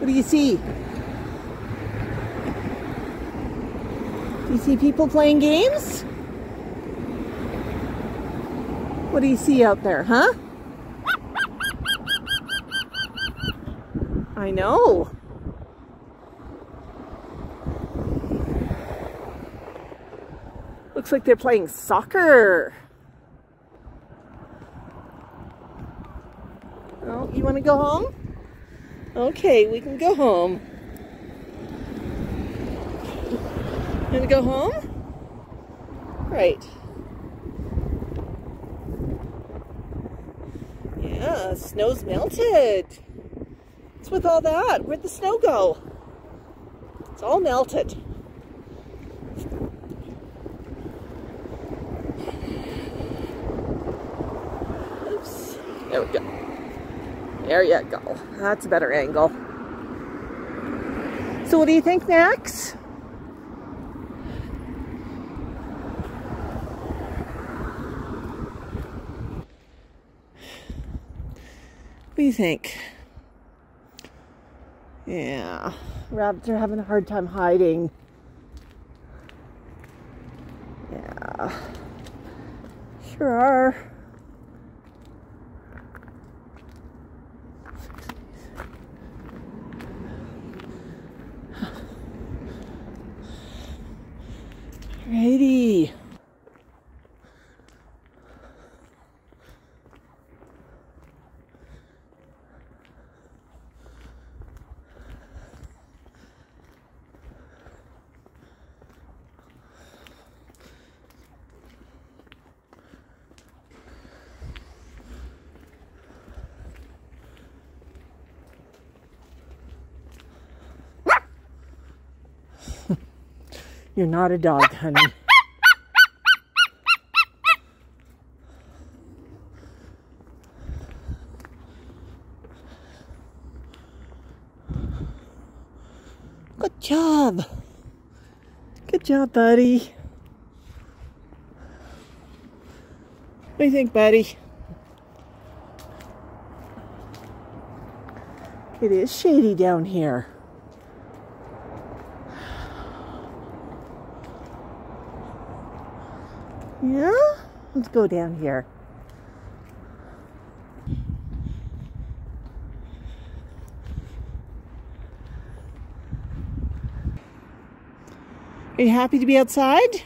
What do you see? Do you see people playing games? What do you see out there, huh? I know. Looks like they're playing soccer. Oh, you want to go home? Okay, we can go home. You want to go home? Right. Yeah, snow's melted. What's with all that? Where'd the snow go? It's all melted. Oops. There we go. There you go. That's a better angle. So what do you think, Max? What do you think? Yeah, rabbits are having a hard time hiding. Yeah, sure are. Alrighty. You're not a dog, honey. Good job. Good job, buddy. What do you think, buddy? It is shady down here. Yeah? Let's go down here. Are you happy to be outside?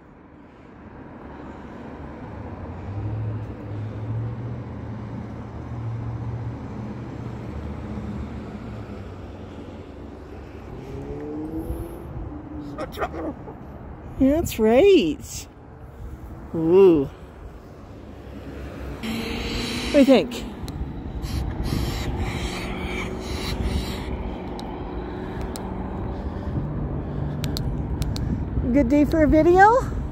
Yeah, that's right. Ooh. What do you think? Good day for a video?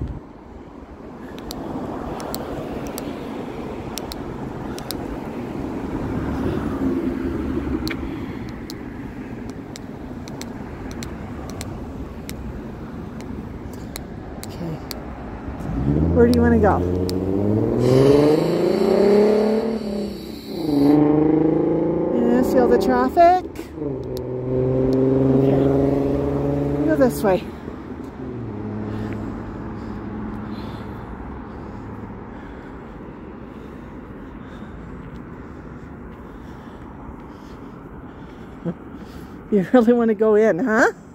Okay. Where do you want to go? Yeah, see all the traffic? Okay. Go this way. You really want to go in, huh?